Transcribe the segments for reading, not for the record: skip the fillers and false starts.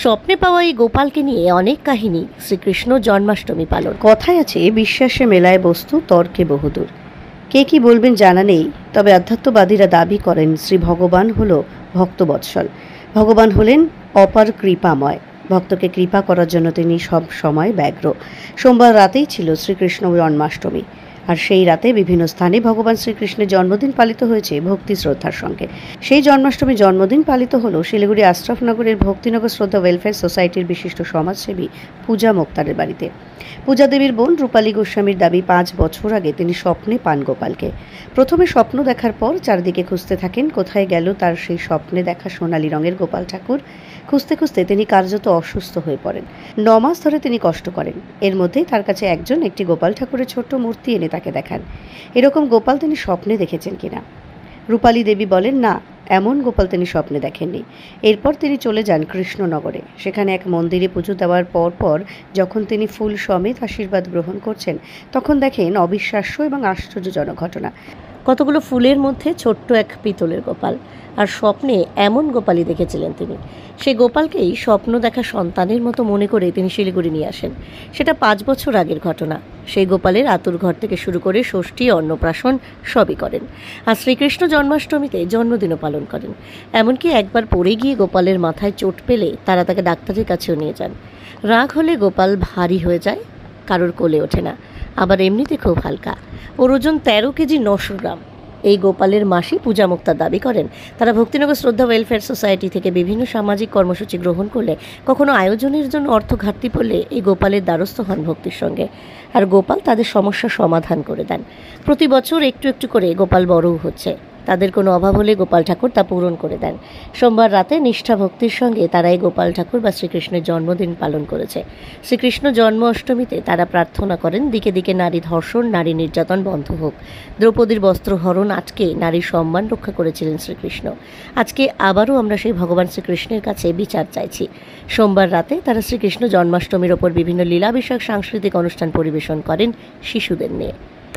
স্বপ্নে পাওয়া এই গোপালকে নিয়ে অনেক কাহিনী শ্রীকৃষ্ণ জন্মাষ্টমী পালন। কথায় আছে, বিশ্বাসে মেলায় বস্তু, তর্কে বহুদূর। কে কি বলবেন জানা নেই, তবে আধ্যাত্মবাদীরা দাবি করেন শ্রী ভগবান হল ভক্তবৎসল। ভগবান হলেন অপার কৃপাময়। ভক্তকে কৃপা করার জন্য তিনি সব সময় ব্যগ্র। সোমবার রাতেই ছিল শ্রীকৃষ্ণ জন্মাষ্টমী, আর সেই রাতে বিভিন্ন স্থানে ভগবান শ্রীকৃষ্ণের জন্মদিন পালিত হয়েছে ভক্তি শ্রদ্ধার সঙ্গে। সেই জন্মাষ্টমী জন্মদিন পালিত হলো শিলিগুড়ি আশরাফনগরের ভক্তিনগর শ্রদ্ধা ওয়েলফেয়ার সোসাইটির বিশিষ্ট সমাজসেবী পূজা মোক্তারের বাড়িতে। পূজা দেবীর বোন রূপালী গোস্বামীর দাবি, 5 বছর আগে তিনি স্বপ্নে পান গোপালকে। প্রথমে স্বপ্ন দেখার পর চারদিকে খুঁজতে থাকেন কোথায় গেল তার সেই স্বপ্নে দেখা সোনালী রঙের গোপাল ঠাকুর। খুঁজতে খুঁজতে তিনি কার্যত অসুস্থ হয়ে পড়েন। 9 মাস ধরে তিনি কষ্ট করেন। এর মধ্যেই তার কাছে একজন একটি গোপাল ঠাকুরের ছোট্ট মূর্তি এনে তাকে দেখান। এরকম গোপাল তিনি স্বপ্নে দেখেছেন কিনা। রূপালী দেবী বলেন, না, এমন গোপাল তিনি স্বপ্নে দেখেননি। এরপর তিনি চলে যান কৃষ্ণনগরে। সেখানে এক মন্দিরে পুজো দেওয়ার পর যখন তিনি ফুল সমেত আশীর্বাদ গ্রহণ করছেন, তখন দেখেন অবিশ্বাস্য এবং আশ্চর্যজনক ঘটনা। কতগুলো ফুলের মধ্যে ছোট্ট এক পিতলের গোপাল, আর স্বপ্নে এমন গোপালই দেখেছিলেন তিনি। সেই গোপালকেই স্বপ্ন দেখা সন্তানের মতো মনে করে তিনি শিলিগুড়ি নিয়ে আসেন। সেটা 5 বছর আগের ঘটনা। সেই গোপালের আতুর ঘর থেকে শুরু করে ষষ্ঠী, অন্নপ্রাশন সবই করেন, আর শ্রীকৃষ্ণ জন্মাষ্টমীতে জন্মদিনও পালন করেন। এমনকি একবার পড়ে গিয়ে গোপালের মাথায় চোট পেলে তারা তাকে ডাক্তারের কাছেও নিয়ে যান। রাগ হলে গোপাল ভারী হয়ে যায়, কারোর কোলে ওঠে না, আবার এমনিতে খুব হালকা। ওর ওজন 13 কেজি 900 গ্রাম। এই গোপালের মাসি পূজা মুক্তা দাবি করেন, তারা ভক্তিনগর শ্রদ্ধা ওয়েলফেয়ার সোসাইটি থেকে বিভিন্ন সামাজিক কর্মসূচি গ্রহণ করলে, কখনো আয়োজনের জন্য অর্থ ঘাটতি পড়লে এই গোপালের দ্বারস্থ হন ভক্তির সঙ্গে, আর গোপাল তাদের সমস্যা সমাধান করে দেন। প্রতি বছর একটু একটু করে গোপাল বড়ও হচ্ছে। তাদের কোনো অভাব হলে গোপাল ঠাকুর তা পূরণ করে দেন। সোমবার রাতে নিষ্ঠা ভক্তির সঙ্গে তারা এই গোপাল ঠাকুর বা শ্রীকৃষ্ণের জন্মদিন পালন করেছে। শ্রীকৃষ্ণ জন্ম অষ্টমীতে তারা প্রার্থনা করেন, দিকে দিকে নারী ধর্ষণ, নারী নির্যাতন বন্ধ হোক। দ্রৌপদীর বস্ত্রহরণ আটকে নারীর সম্মান রক্ষা করেছিলেন শ্রীকৃষ্ণ। আজকে আবারও আমরা সেই ভগবান শ্রীকৃষ্ণের কাছে বিচার চাইছি। সোমবার রাতে তারা শ্রীকৃষ্ণ জন্মাষ্টমীর ওপর বিভিন্ন লীলা বিষয়ক সাংস্কৃতিক অনুষ্ঠান পরিবেশন করেন শিশুদের নিয়ে।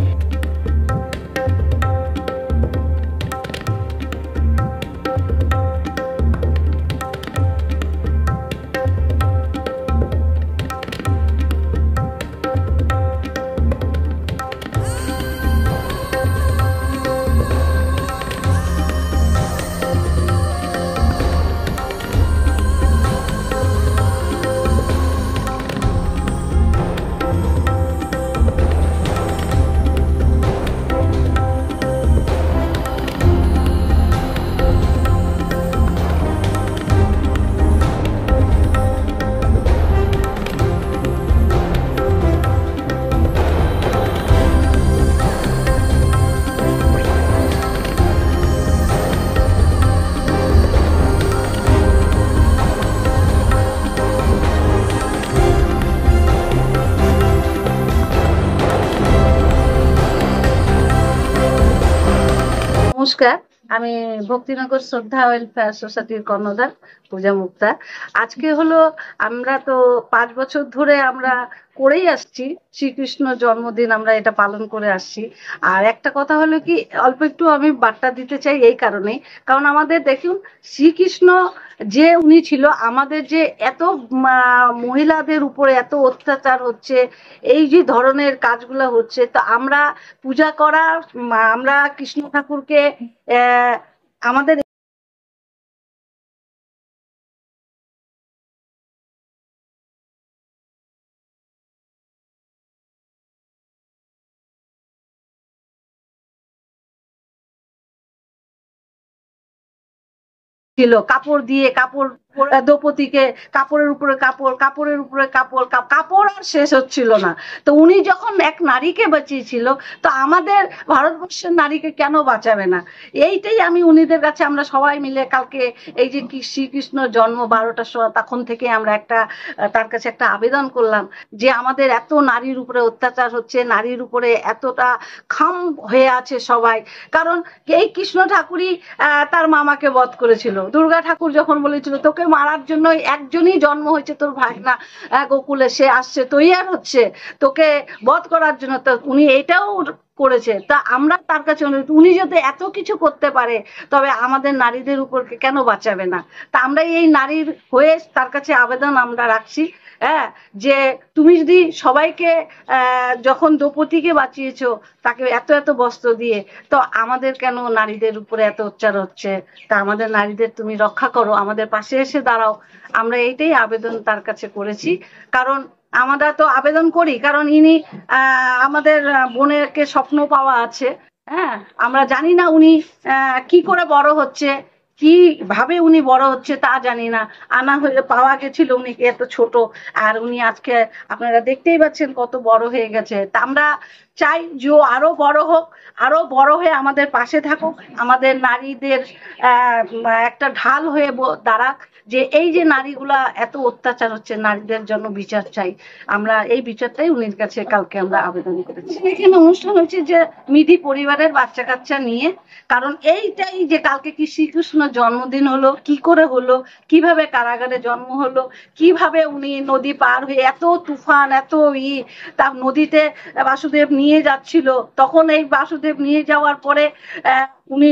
নমস্কার, আমি ভক্তিনগর শ্রদ্ধা ওয়েলফেয়ার সোসাইটির কর্ণধার পূজা মুক্তা। আজকে হলো, আমরা তো 5 বছর ধরে আমরা করেই আসছি শ্রীকৃষ্ণ জন্মদিন, আমরা এটা পালন করে আসছি। আর একটা কথা হলো কি, অল্প একটু আমি বার্তা দিতে চাই এই কারণে, কারণ আমাদের দেখুন শ্রীকৃষ্ণ যে উনি ছিল, আমাদের যে এত মহিলাদের উপরে এত অত্যাচার হচ্ছে, এই যে ধরনের কাজগুলো হচ্ছে, তো আমরা পূজা করা, আমরা কৃষ্ণ ঠাকুরকে আমাদের ছিল কাপড় দিয়ে, কাপড় দ্রৌপদীকে কাপড়ের উপরে কাপড়, কাপড়ের উপরে কাপড়, কাপড় আর শেষ হচ্ছিল না। তো উনি যখন এক নারীকে বাঁচিয়েছিল, তো আমাদের ভারতবর্ষের নারীকে কেন বাঁচাবে না? এইটাই আমি উনিদের কাছে, আমরা সবাই মিলে কালকে এই যে শ্রীকৃষ্ণ জন্ম 12টার সময়, তখন থেকে আমরা তার কাছে একটা আবেদন করলাম যে আমাদের এত নারীর উপরে অত্যাচার হচ্ছে, নারীর উপরে এতটা খাম হয়ে আছে সবাই। কারণ এই কৃষ্ণ ঠাকুরই তার মামাকে বধ করেছিল। দুর্গা ঠাকুর যখন বলেছিল তোকে মারার জন্য একজনই জন্ম হয়েছে, তোর ভাগনা গোকুলে, সে আসছে তৈয়ার হচ্ছে তোকে বধ করার জন্য, তো উনি এইটাও করেছে। তা আমরা তার কাছে উনি যদি এত কিছু করতে পারে তবে আমাদের নারীদের উপর কেন বাঁচাবে না? তা আমরা এই নারীর হয়ে তার কাছে আবেদন আমরা রাখছি, হ্যাঁ, যে তুমি যদি সবাইকে যখন দ্রৌপদীকে বাঁচিয়েছো তাকে এত এত বস্ত্র দিয়ে, তো আমাদের কেন নারীদের উপরে এত অত্যাচার হচ্ছে? তা আমাদের নারীদের তুমি রক্ষা করো, আমাদের পাশে এসে দাঁড়াও। আমরা এইটাই আবেদন তার কাছে করেছি। কারণ আমরা তো আবেদন করি কারণ ইনি আমাদের বোনেরকে স্বপ্ন পাওয়া আছে, হ্যাঁ, আমরা জানি না উনি কি করে বড় হচ্ছে, কিভাবে উনি বড় হচ্ছে তা জানি না। আনা হয়ে পাওয়া গেছিল উনি এত ছোট, আর উনি আজকে আপনারা দেখতেই পাচ্ছেন কত বড় হয়ে গেছে। তা আমরা চাই যে ও আরো বড় হোক, আরো বড় হয়ে আমাদের পাশে থাকুক, আমাদের নারীদের একটা ঢাল হয়ে দাঁড়াক, যে এই যে নারীগুলা এত অত্যাচার হচ্ছে, নারীদের জন্য বিচার চাই। আমরা এই বিচারটাই উনির কাছে কালকে আমরা আবেদন করেছি। এখানে অনুষ্ঠান হচ্ছে যে মিধি পরিবারের বাচ্চা কাচ্চা নিয়ে, কারণ এইটাই যে কালকে কি শ্রীকৃষ্ণ জন্মদিন হলো, কি করে হলো, কিভাবে কারাগারে জন্ম হলো, কিভাবে উনি নদী পার হয়ে এত তুফান এত তার নদীতে বাসুদেব নিয়ে যাচ্ছিল, তখন এই বাসুদেব নিয়ে যাওয়ার পরে উনি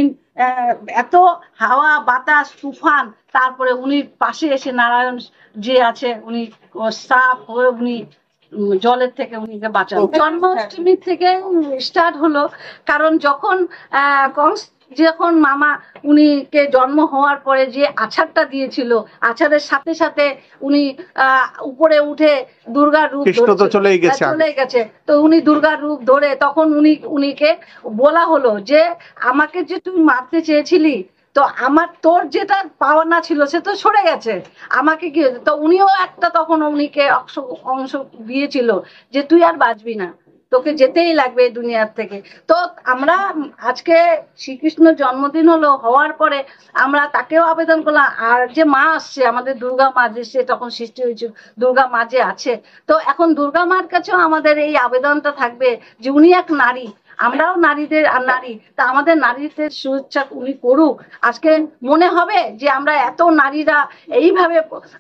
এত হাওয়া বাতাস তুফান, তারপরে উনি পাশে এসে নারায়ণ যে আছে উনি সাপ হয়ে উনি জলের থেকে উনিকে বাঁচান। জন্মাষ্টমী থেকে স্টার্ট হলো, কারণ যখন কংস যখন মামা উনিকে জন্ম হওয়ার পরে যে আছাড়টা দিয়েছিল, আছাড়ের সাথে সাথে উনি উপরে উঠে দুর্গার রূপ চলে গেছে। তো উনি দুর্গার রূপ ধরে তখন উনিকে বলা হলো যে আমাকে যে তুই মারতে চেয়েছিলি, তো আমার তোর যেটা পাওনা ছিল সে তো সরে গেছে, আমাকে কি, তো উনিও একটা তখন উনিকে অংশ দিয়েছিল যে তুই আর বাঁচবি না, তোকে যেতেই লাগবে এই দুনিয়ার থেকে। তো আমরা আজকে শ্রীকৃষ্ণের জন্মদিন হলো, হওয়ার পরে আমরা তাকেও আবেদন করলাম, আর যে মা আসছে আমাদের দুর্গা মা, যে সে তখন সৃষ্টি হয়েছিল দুর্গা মা যে আছে, তো এখন দুর্গা মার কাছেও আমাদের এই আবেদনটা থাকবে যে উনি এক নারী, আমরাও নারীদের আর নারী, তা আমাদের নারীদের সুরক্ষা উনি করুক। আজকে মনে হবে যে আমরা এত নারীরা এইভাবে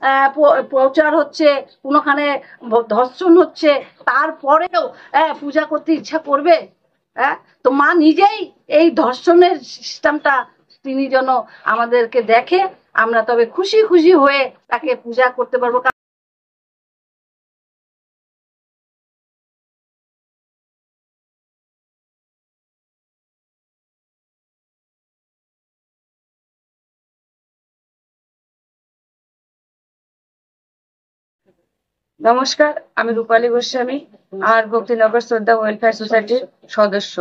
প্রচার হচ্ছে, কোনোখানে ধর্ষণ হচ্ছে, তারপরেও পূজা করতে ইচ্ছা করবে? তো মা নিজেই এই ধর্ষণের সিস্টেমটা তিনি যেন আমাদেরকে দেখে, আমরা তবে খুশি খুশি হয়ে তাকে পূজা করতে পারবো। নমস্কার, আমি রূপালী গোস্বামী আর ভক্তিনগর শ্রদ্ধা ওয়েলফেয়ার সোসাইটির সদস্য।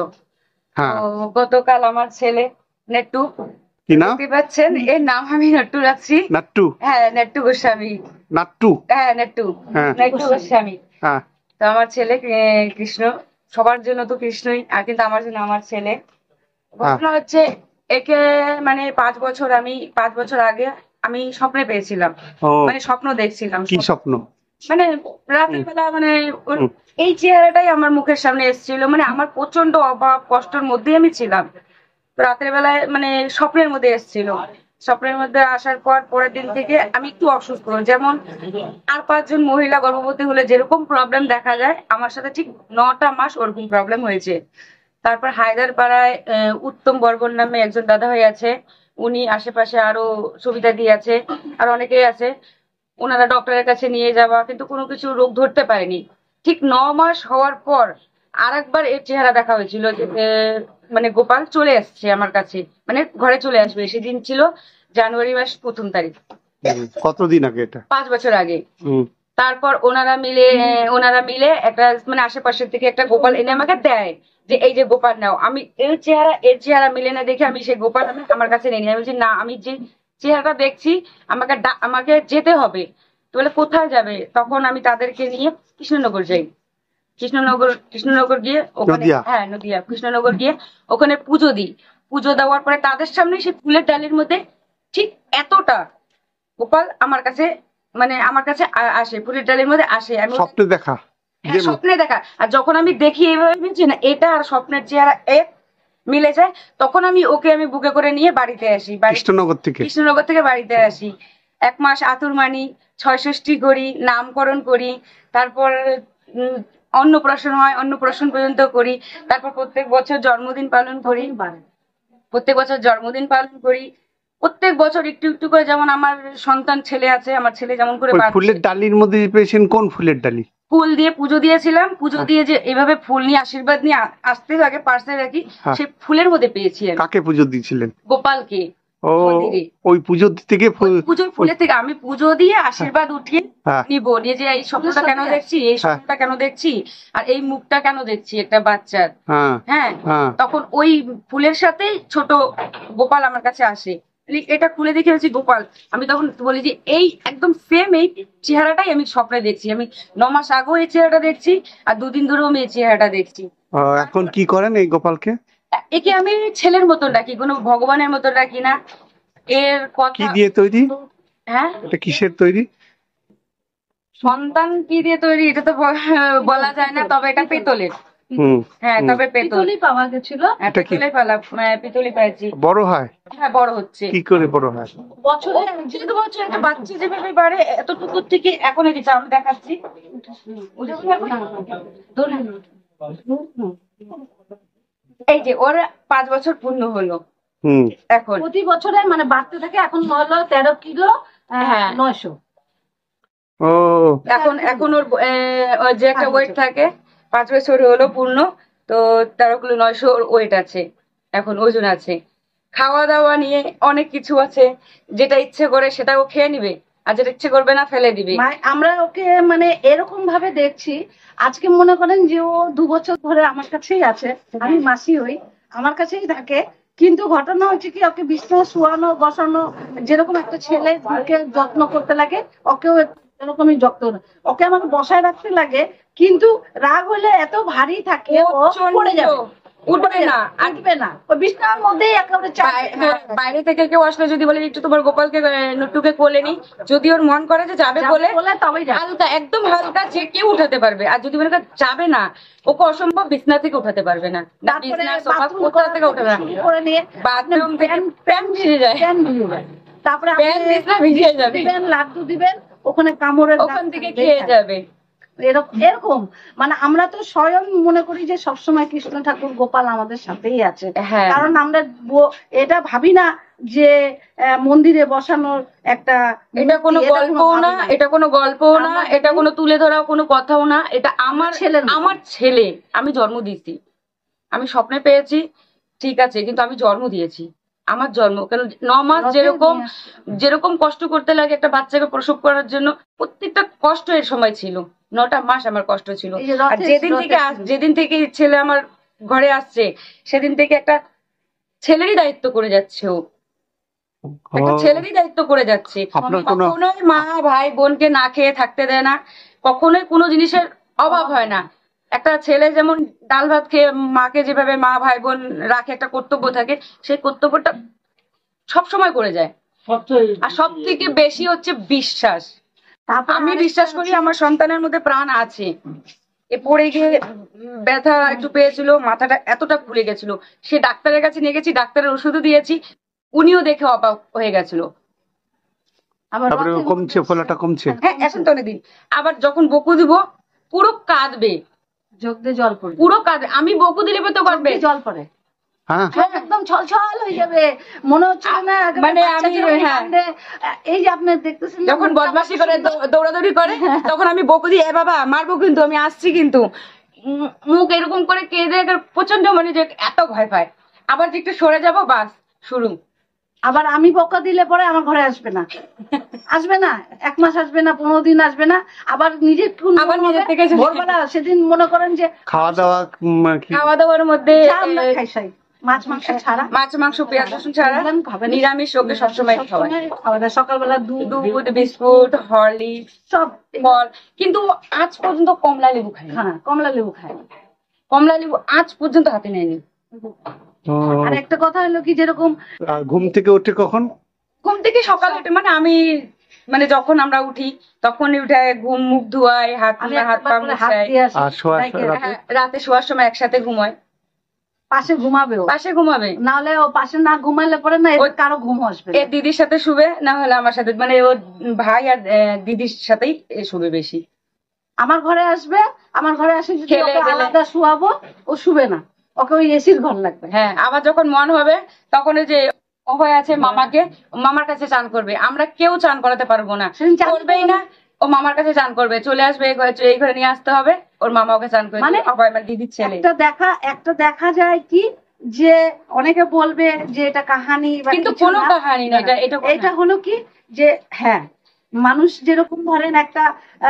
গতকাল আমার ছেলে নেট্টু, দেখতে পাচ্ছেন এর নাম আমি নেট্টু রাখছি। নাট্টু? হ্যাঁ, নেট্টু গোস্বামী। নাট্টু? হ্যাঁ, নেট্টু গোস্বামী। তো আমার ছেলে কৃষ্ণ, সবার জন্য তো কৃষ্ণই, আর কিন্তু আমার জন্য আমার ছেলে। ঘটনা হচ্ছে একে মানে 5 বছর আগে আমি স্বপ্নে পেয়েছিলাম, মানে স্বপ্ন দেখছিলাম। কি স্বপ্ন? মানে রাতের বেলা মানে এই চেহারাটাই আমার মুখের সামনে এসেছিল, মানে আমার প্রচন্ড অভাব কষ্টের মধ্যে আমি ছিলাম। তো রাতের বেলায় মানে স্বপ্নের মধ্যে এসেছিল, স্বপ্নের মধ্যে আসার পর পরের দিন থেকে আমি একটু অসুস্থ, যেমন আর 5 জন মহিলা গর্ভবতী হলে যেরকম প্রবলেম দেখা যায় আমার সাথে ঠিক 9টা মাস ওরকম প্রবলেম হয়েছে। তারপর হায়দারপাড়ায় উত্তম বর্মন নামে একজন দাদা ভাই আছে, উনি আশেপাশে আরো সুবিধা দিয়ে আছে, আর অনেকেই আছে, ওনারা ডক্টরের কাছে নিয়ে যাওয়া, কিন্তু কোনো কিছু রোগ ধরতে পারেনি। ঠিক 9 মাস হওয়ার পর আর একবার এর চেহারা দেখা হয়েছিল, মানে গোপাল চলে আসছে আমার কাছে, মানে ঘরে চলে আসবে। সেদিন ছিল জানুয়ারি মাস 1ম তারিখ। কতদিন আগে? এটা 5 বছর আগে। তারপর ওনারা মিলে একটা মানে আশেপাশের থেকে একটা গোপাল এনে আমাকে দেয়, যে এই যে গোপাল নাও। আমি এর চেহারা মিলে না দেখে আমি সেই গোপাল আমার কাছে নিয়ে নিই। আমি বলছি না, আমি যে চেহারাটা দেখছি আমাকে যেতে হবে। তো বলে কোথায় যাবে? তখন আমি তাদেরকে নিয়ে কৃষ্ণনগর যাই। কৃষ্ণনগর গিয়ে ওখানে, হ্যাঁ নদিয়া, কৃষ্ণনগর গিয়ে ওখানে পুজো দিই। পুজো দেওয়ার পরে তাদের সামনে সেই ফুলের ডালির মধ্যে ঠিক এতটা গোপাল আমার কাছে আসে, ফুলের ডালির মধ্যে আসে। আমি স্বপ্নে দেখা? হ্যাঁ, স্বপ্নে দেখা। আর যখন আমি দেখি এইভাবে না এটা আর স্বপ্নের চেহারা এক মিলে যায়, তখন আমি বুকে করে নিয়ে বাড়িতে আসি। কৃষ্ণনগর থেকে বাড়িতে আসি। 1 মাস আতুরমানি 6 ষষ্ঠী করি, নামকরণ করি। তারপর অন্নপ্রাশন হয়, অন্নপ্রাশন পর্যন্ত করি। তারপর প্রত্যেক বছর জন্মদিন পালন করি, প্রত্যেক একটু একটু করে। যেমন আমার সন্তান ছেলে আছে, আমার ছেলে যেমন করে ওই বাঁচছে। ফুলের ডালির মধ্যে যে পেয়েছেন কোন ফুলের ডালি? ফুল দিয়ে পুজো দিয়েছিলাম, পুজো দিয়ে যে এভাবে ফুল নিয়ে আশীর্বাদ নিয়ে আসতে লাগে, পার্সে রাখি, সেই ফুলের মধ্যে পেয়েছি আমি। কাকে পুজো দিয়েছিলেন? গোপালকে। ও, মন্দিরে ওই পুজো থেকে পুজোর ফুলের থেকে আমি পুজো দিয়ে আশীর্বাদ উঠিয়ে নিব, নিয়ে যে এই স্বপ্নটা কেন দেখছি, এই স্বপ্নটা কেন দেখছি, আর এই মুখটা কেন দেখছি একটা বাচ্চার। হ্যাঁ, তখন ওই ফুলের সাথেই ছোট গোপাল আমার কাছে আসে। এটা খুলে দেখে হচ্ছে গোপাল। আমি তখন বলি যে এই একদম সেম এই চেহারাটাই আমি স্বপ্নে দেখছি। আমি 9 মাস আগেও এই চেহারাটা দেখছি, আর 2 দিন ধরেও আমি এই চেহারাটা দেখছি। এখন কি করেন এই গোপালকে? একে আমি ছেলের মতন ডাকি, কোনো ভগবানের মতন ডাকি না। এর কথা কি দিয়ে তৈরি? হ্যাঁ, এটা কিসের তৈরি? সন্তান কি দিয়ে তৈরি এটা তো বলা যায় না, তবে এটা পেতলের। হ্যাঁ, তবে পেতলই পাওয়া গেছিল। পিতলই পাইছি। বড় হয়? হ্যাঁ, বড় হচ্ছে। কি করে বড় হয়? বছরে একটা বাচ্চা যেভাবে বাড়ে এতটুকু থেকে এখন এই যে আমি দেখাচ্ছি, এই যে ওর 5 বছর পূর্ণ হলো এখন। প্রতি বছরে মানে বাড়তে থাকে, এখন হলো 13 কিলো 900। ও, এখন ওর যে একটা ওয়েট থাকে, 5 বছর হলো পূর্ণ, তো 13 কিলো 900 ওয়েট আছে, এখন ওজন আছে। খাওয়া দাওয়া নিয়ে অনেক কিছু আছে, যেটা ইচ্ছে করে সেটাও খেয়ে নিবে, আর যেটা ইচ্ছে করবে না ফেলে দিবে। আমরা ওকে মানে এরকম ভাবে দেখছি, আজকে মনে করেন যে ও 2 বছর ধরে আমার কাছেই আছে, আমি মাসি হই, আমার কাছেই থাকে। কিন্তু ঘটনা হচ্ছে কি, ওকে বিছানা শোয়ানো বসানো, যেরকম একটা ছেলে যত্ন করতে লাগে, ওকেও এরকমই যত্ন, ওকে আমাকে বসায় রাখতে লাগে। কিন্তু রাগ হলে এত ভারী থাকে, ও পড়ে যাবে, উঠবে না, আসবে না, ওই বিছানার মধ্যেই একেবারে বাইরে থেকে কেউ আসলে যদি বলে একটু তোমার গোপালকে নুট্টুকে কোলে নি, যদি ওর মন করে যে যাবে বলে হালকা, একদম হালকা যে কেউ উঠাতে পারবে। আর যদি মনে করে যাবে না, ওকে অসম্ভব বিছনা থেকে উঠাতে পারবে না, বিছনা সোফা কোথা থেকে উঠাবে না, বাথরুম থেকে প্যান ভিজে যায়, তারপরে বিছনা ভিজে যাবে, লাড্ডু দিবেন, ওখানে কামড়ে ওখান থেকে খেয়ে যাবে। এরকম মানে আমরা তো স্বয়ং মনে করি যে সবসময় কৃষ্ণ ঠাকুর গোপাল আমাদের সাথেই আছে। কারণ আমরা এটা ভাবি না যে মন্দিরে বসানোর একটা, এটা কোনো গল্পও না, এটা কোনো গল্পও না, এটা কোনো তুলে ধরা কোনো কথাও না। এটা আমার ছেলে, আমি জন্ম দিয়েছি, আমি স্বপ্নে পেয়েছি ঠিক আছে, কিন্তু আমি জন্ম দিয়েছি, আমার জন্ম। কেন 9 মাস যেরকম কষ্ট করতে লাগে একটা বাচ্চাকে প্রসব করার জন্য, প্রত্যেকটা কষ্ট এর সময় ছিল। 9টা মাস আমার কষ্ট ছিল। আর যেদিন থেকে ছেলে আমার ঘরে আসছে, সেদিন থেকে একটা ছেলেরই দায়িত্ব করে যাচ্ছে, ও একটা ছেলেরই দায়িত্ব করে যাচ্ছে। কখনোই মা ভাই বোনকে না খেয়ে থাকতে দেয় না, কখনোই কোনো জিনিসের অভাব হয় না। একটা ছেলে যেমন ডাল ভাত খেয়ে মাকে যেভাবে মা ভাই বোন রাখে, একটা কর্তব্য থাকে, সেই কর্তব্যটা সবসময় করে যায়। আর সব থেকে বেশি হচ্ছে বিশ্বাস। আমি বিশ্বাস করি আমার সন্তানের মধ্যে প্রাণ আছে। এ পড়ে গিয়ে ব্যথা একটু পেয়েছিল, মাথাটা এতটা ফুলে গেছিল, সে ডাক্তারের কাছে নিয়ে গেছি, ডাক্তারের ওষুধও দিয়েছি, উনিও দেখে অবাক হয়ে গেছিল। তারপরে কমছে, ফোলাটা কমছে। হ্যাঁ, এখন তো অনেকদিন। আবার যখন বকু দিব পুরো কাঁদবে, চোখ দিয়ে জল পড়বে, পুরো কাঁদবে। আমি বকু দিলে তো কাঁদবে, জল পড়ে, একদম ছলছল হয়ে যাবে, মনে হচ্ছে না মানে আমি। এই যে আপনি দেখতেছেন যখন বদমাশি করে দৌড়াদৌড়ি করে, তখন আমি বকু দিই, এ বাবা মারবো কিন্তু, আমি আসছি কিন্তু, মুখ এরকম করে কেঁদে প্রচন্ড, মানে যে এত ভয় পায়। আবার যে একটু সরে যাবো, বাস শুরু। আবার আমি বকা দিলে পরে আমার ঘরে আসবে না, 1 মাস আসবে না, 15 দিন আসবে না। আবার নিজের থেকে ভোরবেলা সেদিন মনে করেন যে খাওয়া দাওয়ার মধ্যে মাছ মাংস ছাড়া, মাছ মাংস পেঁয়াজ রসুন ছাড়া নিরামিষ ওকে সবসময় খাওয়ায়। সকালবেলা দুধ বিস্কুট হরলিক্স সব ফল, কিন্তু আজ পর্যন্ত কমলা লেবু খায়। হ্যাঁ, কমলা লেবু খায়, কমলা লেবু আজ পর্যন্ত হাতে নেয়নি। আর একটা কথা হলো কি, যেরকম ঘুম থেকে ওঠে কখন? ঘুম থেকে সকালে উঠে, মানে আমি মানে যখন আমরা উঠি তখনই উঠে ঘুম মুখ ধোয়াই, হাত পা মুছাই, রাতে শোয়ার সময় একসাথে ঘুমায়। পাশে ঘুমাবে, না হলে ও পাশে না ঘুমাইলে পরে না কারো ঘুম আসবে। এর দিদির সাথে শুবে, না হলে আমার সাথে, মানে ও ভাই আর দিদির সাথেই শুবে বেশি। আমার ঘরে আসবে, আমার ঘরে আসে যদি খেলে ওকে দেলে। আলাদা শুয়াবো, ও শুবে না, ওকে ওই এসির ঘর লাগবে। হ্যাঁ, আবার যখন মন হবে তখন ওই যে অভয় আছে মামাকে, মামার কাছে চান করবে। আমরা কেউ চান করাতে পারবো না, সেদিন চান করবেই না। ও মামার কাছে চান করবে, চলে আসবে এই ঘরে নিয়ে আসতে হবে, ওর মামা ওকে চান করে মানে দিবে। অভয় আমার দিদির ছেলে। একটা দেখা যায় কি, যে অনেকে বলবে যে এটা কাহানি বা কিন্তু কিছু কোনো না। কাহানি না, এটা হলো কি, যে হ্যাঁ, মানুষ যেরকম ধরেন একটা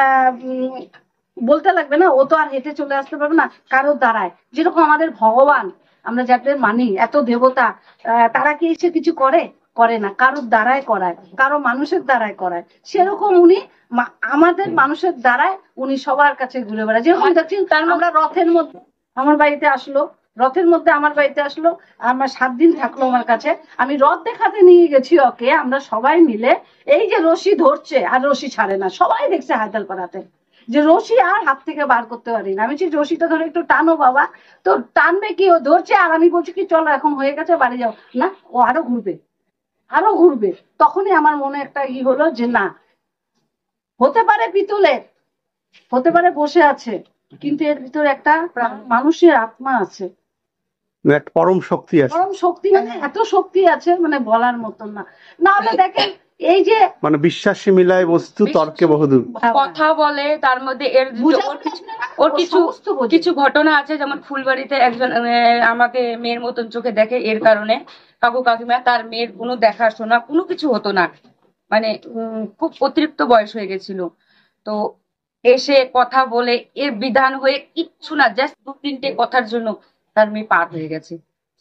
বলতে লাগবে না, ও তো আর হেঁটে চলে আসতে পারবে না কারোর দ্বারায়। যেরকম আমাদের ভগবান, আমরা যাদের মানি, এত দেবতা, তারা কি এসে কিছু করে না, কারোর দ্বারায় করায়, কারো মানুষের দ্বারায় করায়। সেরকম উনি আমাদের মানুষের দ্বারায় উনি সবার কাছে ঘুরে বেড়ায়। যেরকম দেখছেন, আমরা রথের মধ্যে আমার বাড়িতে আসলো, আমার 7 দিন থাকলো আমার কাছে। আমি রথ দেখাতে নিয়ে গেছি ওকে, আমরা সবাই মিলে। এই যে রশি ধরছে আর রশি ছাড়ে না, সবাই দেখছে হায়দাল পাড়াতে, যে রশি আর হাত থেকে বার করতে পারি না। আমি বলছি রশিটা ধরে একটু টানো বাবা, তো টানবে কি, ও ধরছে, আর আমি বলছি কি চলো এখন হয়ে গেছে বাড়ি যাও। না, ও আরো ঘুরবে। তখনই আমার মনে একটা হলো যে না, হতে পারে পিতলের, হতে পারে বসে আছে, কিন্তু এর ভিতরে একটা মানুষের আত্মা আছে, একটা পরম শক্তি আছে, পরম শক্তি। মানে এত শক্তি আছে, মানে বলার মতন না। না হলে দেখেন, এই যে মানে বিশ্বাসী মিলায় বস্তু তর্কে বহুদূর। কথা বলে তার মধ্যে ওর কিছু ঘটনা আছে। যেমন ফুলবাড়িতে একজন আমাকে মেয়ের মতন চোখে দেখে, এর কারণে কাকু কাকিমা তার মেয়ের কোনো দেখাশোনা কোনো কিছু হতো না। মানে খুব অতিরিক্ত বয়স হয়ে গেছিল, তো এসে কথা বলে এর বিধান হয়ে কিচ্ছু না, জাস্ট 2-3টে কথার জন্য তার মেয়ে পার হয়ে গেছে,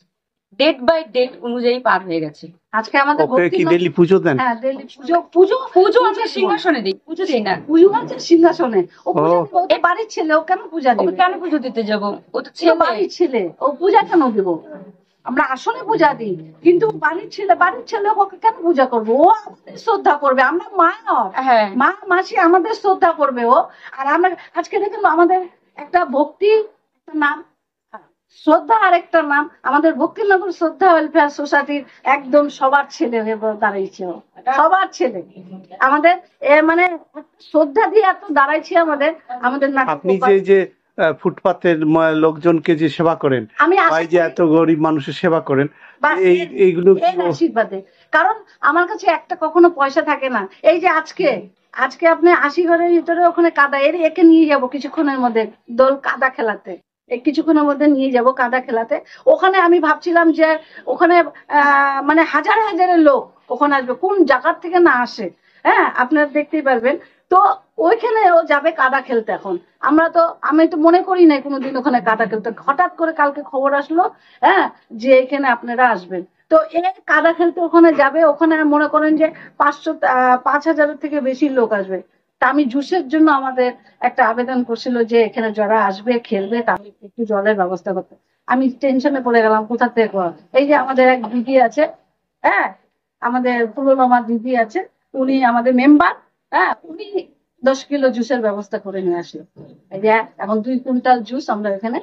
ডেট বাই ডেট অনুযায়ী পার হয়ে গেছে। আজকে আমাদের কি ডেইলি পুজো দেন? হ্যাঁ, ডেইলি পুজো আমরা সিংহাসনে দিই, পুজো দিই না। পুজো আছে সিংহাসনে। ও বাড়ির ছেলে, ও কেন পূজা ওকে দিবে? কেন পুজো দিতে যাবো? ও তো ছেলে, ছেলে। বাড়ির ছেলে, ও পূজা কেন দেবো? আমরা আসনে পূজা দিই, কিন্তু বাড়ির ছেলে ওকে কেন পূজা করবো? ও আমাদের শ্রদ্ধা করবে, আমরা মা, হ্যাঁ, মা মাসি আমাদের শ্রদ্ধা করবে ও। আর আমরা আজকে দেখুন, আমাদের একটা ভক্তি, একটা নাম শ্রদ্ধা, আর একটা নাম আমাদের ভক্তিনগর শ্রদ্ধা ওয়েলফেয়ার সোসাইটির একদম সবার ছেলে হয়ে দাঁড়াইছে ও, সবার ছেলে আমাদের। মানে শ্রদ্ধা দিয়ে এত দাঁড়াইছে আমাদের আপনি যে ফুটপাতের লোকজনকে যে সেবা করেন, এই যে এত গরিব মানুষের সেবা করেন, এইগুলো আশীর্বাদে। কারণ আমার কাছে একটা কখনো পয়সা থাকে না। এই যে আজকে আপনি 80 ঘরের ভিতরে ওখানে কাদা, একে নিয়ে যাব কিছুক্ষণের মধ্যে দোল কাদা খেলাতে, কিছুক্ষণের মধ্যে নিয়ে যাব কাদা খেলাতে। ওখানে আমি ভাবছিলাম যে ওখানে মানে হাজারের লোক ওখানে আসবে, কোন জায়গার থেকে না আসে। হ্যাঁ, আপনারা দেখতেই পারবেন। তো ওইখানে ও যাবে কাদা খেলতে। এখন আমি তো মনে করি না কোনোদিন ওখানে কাদা খেলতে। হঠাৎ করে কালকে খবর আসলো, হ্যাঁ, যে এখানে আপনারা আসবেন। তো কাদা খেলতে ওখানে যাবে। ওখানে মনে করেন যে 5,000-5,000 থেকে বেশি লোক আসবে। তা আমি জুসের জন্য আমাদের একটা আবেদন করছিল যে এখানে যারা আসবে খেলবে তাদের একটু জলের ব্যবস্থা করতে। আমি টেনশনে পড়ে গেলাম, কোথা থেকে করা। এই যে আমাদের এক দিদি আছে, হ্যাঁ, আমাদের পুরনো আমার দিদি আছে, উনি আমাদের মেম্বার, হ্যাঁ, উনি 10 কিলো জুসের ব্যবস্থা করে নিয়ে আসলো। এই যে এখন 2 কুইন্টাল জুস আমরা এখানে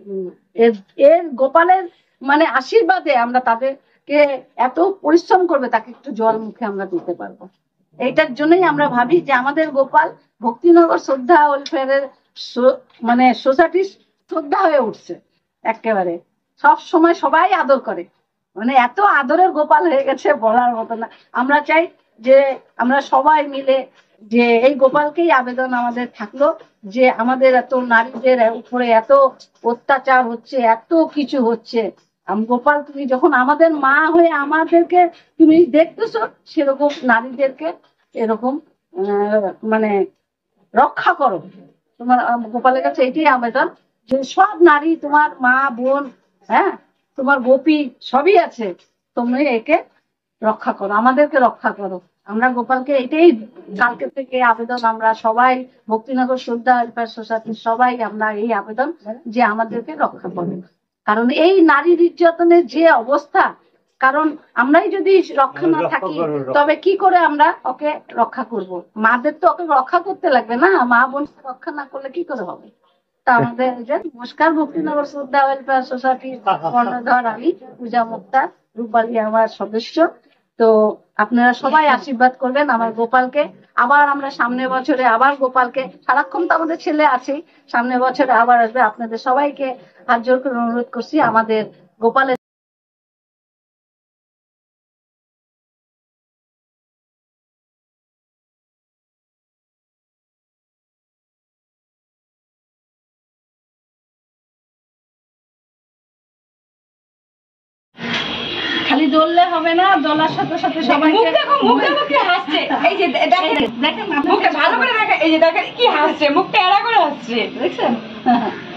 এর গোপালের মানে আশীর্বাদে আমরা তাদেরকে এত পরিশ্রম করবে, তাকে একটু জল মুখে আমরা দিতে পারবো। এইটার জন্যই আমরা ভাবি যে আমাদের গোপাল ভক্তিনগর শ্রদ্ধা ওয়েলফেয়ারের মানে সোসাইটির শ্রদ্ধা হয়ে উঠছে একেবারে। সব সময় সবাই আদর করে, মানে এত আদরের গোপাল হয়ে গেছে বলার মতো না। আমরা চাই যে আমরা সবাই মিলে, যে এই গোপালকেই আবেদন আমাদের থাকলো যে আমাদের এত নারীদের উপরে এত অত্যাচার হচ্ছে, এত কিছু হচ্ছে, গোপাল তুমি যখন আমাদের মা হয়ে আমাদেরকে তুমি দেখতেছো, সেরকম নারীদেরকে এরকম মানে রক্ষা করো। তোমার গোপালের কাছে এটাই আবেদন যে সব নারী, তোমার মা বোন, হ্যাঁ, তোমার গোপী সবই আছে, তুমি একে রক্ষা করো, আমাদেরকে রক্ষা করো। আমরা গোপালকে এটাই কালকে থেকে আবেদন, আমরা সবাই ভক্তিনগর শ্রদ্ধা ওয়েলফেয়ার সোসাইটির সবাই আমরা এই আবেদন যে আমাদেরকে রক্ষা করো। কারণ এই নারী নির্যাতনের যে অবস্থা, কারণ আমরাই যদি রক্ষা না থাকি তবে কি করে আমরা ওকে রক্ষা করব? মাদের তো ওকে রক্ষা করতে লাগবে না, মা বোন রক্ষা না করলে কি করে হবে? তা আমাদের নমস্কার, ভক্তিনগর শ্রদ্ধা ওয়েলফেয়ার সোসাইটির কর্ণধার আমি পূজা মুক্তার, রূপালী আমার সদস্য। তো আপনারা সবাই আশীর্বাদ করবেন আমার গোপালকে। আবার আমরা সামনের বছরে আবার গোপালকে, সারাক্ষণ তো আমাদের ছেলে আছেই, সামনের বছরে আবার আসবে। আপনাদের সবাইকে হাত জোর করে অনুরোধ করছি আমাদের গোপালের খালি দৌড়লে হবে না, দৌড়ার সাথে সাথে সবাইকে মুখে কি হাসছে, এই যে দেখেন দেখেন মুখটা ভালো করে দেখেন, এই যে দেখেন কি হাসছে, মুখটা এড়া করে হাসছে, দেখছেন।